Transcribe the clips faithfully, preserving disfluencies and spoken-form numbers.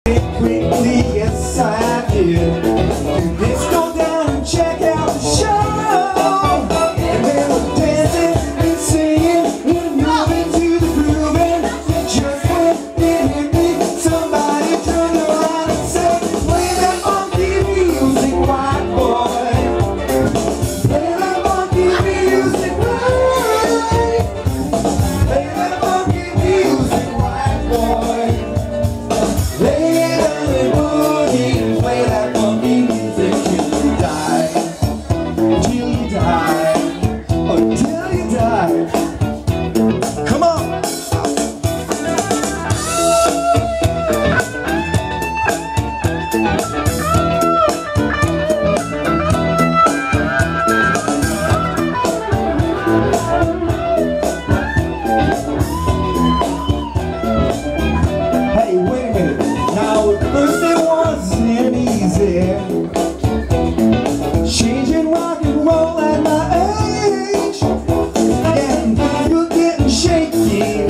Quickly, yes I did. Let's go down and check out the show. And they were dancing and singing and moving to the groove. And just when it hit me, somebody turned around and said, "Play that funky music, white boy. Play that funky music, white. Play that funky music, white boy. Play Play that funky music till you die, till you die, until you die. Come on! Hey, wait a minute. Now, at first it wasn't easy, changing rock and roll at my age, and things were getting shaky.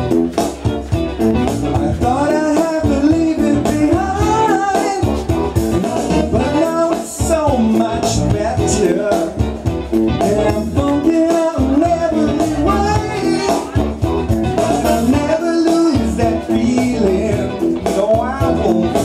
I thought I'd have to leave it behind, but now it's so much better, and I'm funking out in every way. But I'll never lose that feeling. No, I won't.